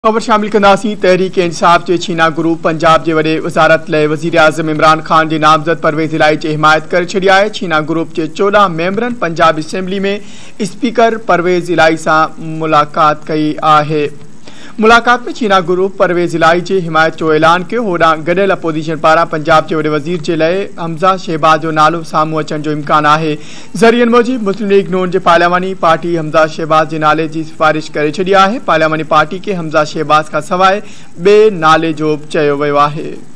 खबर शामिल कंदासीं। तहरीक इंसाफ के छीना ग्रुप पंजाब के वडे वज़ारत लाइ वज़ीर आज़म इमरान खान के नामज़द परवेज़ इलाही की हिमायत कर छड़ी है। छीना ग्रुप के 14 मेंबरन पंजाब असेंबली में स्पीकर परवेज़ इलाही से मुलाकात कई है। मुलाकात में छीना ग्रुप परवेज़ इलाही की हिमायत जो ऐलान किया। होड़ा गडियल अपोजिशन पारा पंजाब के वडे वज़ीर के लिए हमज़ा शहबाज जो नालो सामू अचण जो इम्कान है। ज़रियन मूजिब मुस्लिम लीग नून के पार्लियामानी पार्टी हमज़ा शहबाज के नाले की सिफारिश कर छड़ी है। पार्लियामानी पार्टी के हमज़ा शहबाज का सवाइ बे नाले जो चयो वियो है।